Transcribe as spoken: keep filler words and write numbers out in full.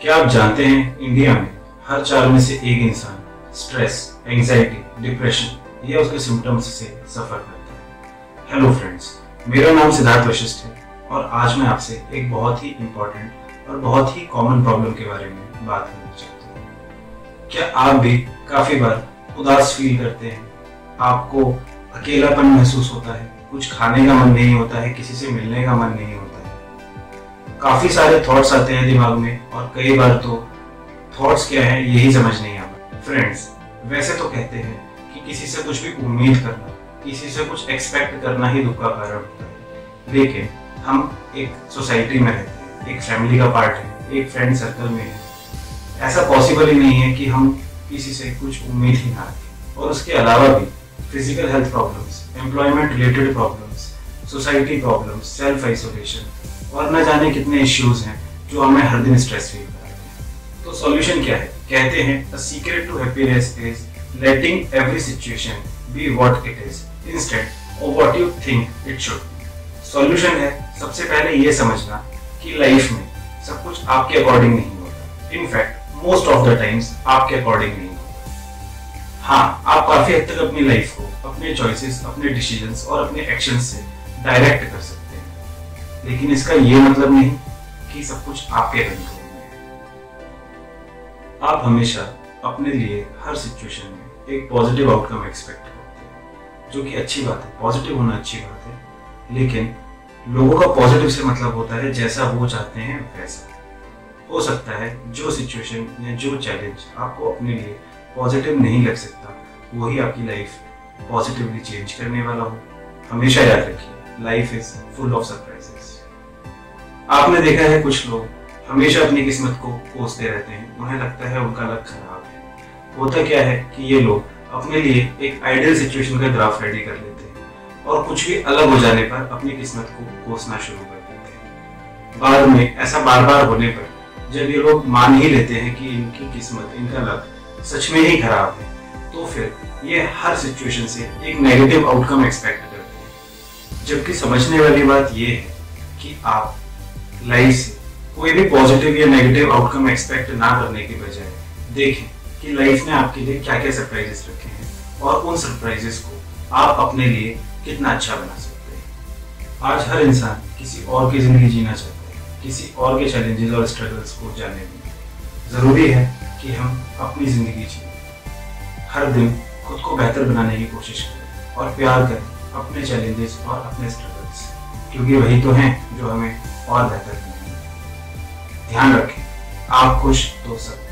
क्या आप जानते हैं इंडिया में हर चार में से एक इंसान स्ट्रेस, एंजाइटी, डिप्रेशन या उसके सिम्टम्स से सफर करता है। हेलो फ्रेंड्स, मेरा नाम सिद्धार्थ वशिष्ठ है और आज मैं आपसे एक बहुत ही इम्पोर्टेंट और बहुत ही कॉमन प्रॉब्लम के बारे में बात करना चाहता हूँ। क्या आप भी काफी बार उदास फील करते हैं? आपको अकेलापन महसूस होता है, कुछ खाने का मन नहीं होता है, किसी से मिलने का मन नहीं होता है, काफी सारे थॉट्स आते हैं दिमाग में और कई बार तो थॉट्स क्या है यही समझ नहीं आता। फ्रेंड्स, वैसे तो कहते हैं कि किसी से कुछ भी उम्मीद करना, किसी से कुछ एक्सपेक्ट करना ही दुख का कारण होता है, लेकिन हम एक सोसाइटी में रहते हैं, एक फैमिली का पार्ट है, एक फ्रेंड सर्कल में है। ऐसा पॉसिबल ही नहीं है कि हम किसी से कुछ उम्मीद ही ना रखें। और उसके अलावा भी physical health problems, employment related problems, society problems, self isolation और न जाने कितने इश्यूज हैं जो हमें हर दिन स्ट्रेस फील कराते हैं। तो सॉल्यूशन क्या है? कहते हैं, a secret to happiness is letting every situation be what it is instead of what you think it should be। Solution है सबसे पहले ये समझना कि लाइफ में सब कुछ आपके अकॉर्डिंग नहीं होता। In fact most of the times आपके अकॉर्डिंग नहीं होता। हाँ, आप काफी हद तक अपनी लाइफ को अपने चॉइसेस, अपने डिसीजंस और अपने एक्शंस से डायरेक्ट कर सकते हैं, लेकिन इसका ये मतलब नहीं कि सब कुछ आपके कंट्रोल में है। आप हमेशा अपने लिए हर सिचुएशन में एक पॉजिटिव आउटकम एक्सपेक्ट करते हैं, जो कि अच्छी बात है, पॉजिटिव होना अच्छी बात है, लेकिन लोगों का पॉजिटिव से मतलब होता है जैसा वो चाहते हैं वैसा। हो सकता है जो सिचुएशन या जो चैलेंज आपको अपने लिए पॉजिटिव नहीं लग सकता, वही आपकी लाइफ पॉजिटिवली चेंज करने वाला हो। हमेशा याद रखिए, life is full of surprises. आपने देखा है कुछ लोग हमेशा अपनी किस्मत को कोसते रहते हैं, उन्हें लगता है उनका लक खराब है। होता क्या है कि ये लोग अपने लिए एक आइडियल सिचुएशन का ग्राफ रेडी कर लेते हैं और कुछ भी अलग हो जाने पर अपनी किस्मत को कोसना शुरू कर देते हैं। बाद में ऐसा बार बार होने पर जब ये लोग मान ही लेते हैं कि इनकी किस्मत, इनका लक सच में ही खराब है, तो फिर ये हर सिचुएशन से एक नेगेटिव आउटकम एक्सपेक्ट करते हैं। जबकि समझने वाली बात ये है कि आप लाइफ से कोई भी पॉजिटिव या नेगेटिव आउटकम एक्सपेक्ट ना करने के बजाय देखें कि लाइफ ने आपके लिए क्या क्या सरप्राइजेस रखे हैं और उन सरप्राइजेस को आप अपने लिए कितना अच्छा बना सकते हैं। आज हर इंसान किसी और की जिंदगी जीना चाहता है, किसी और के चैलेंजेस और स्ट्रगल्स को जानने में। जरूरी है कि हम अपनी जिंदगी जिए, हर दिन खुद को बेहतर बनाने की कोशिश करें और प्यार करें अपने चैलेंजेस और अपने स्ट्रगल्स, क्योंकि वही तो हैं जो हमें और बेहतर बनाएंगे। ध्यान रखें, आप खुश तो सब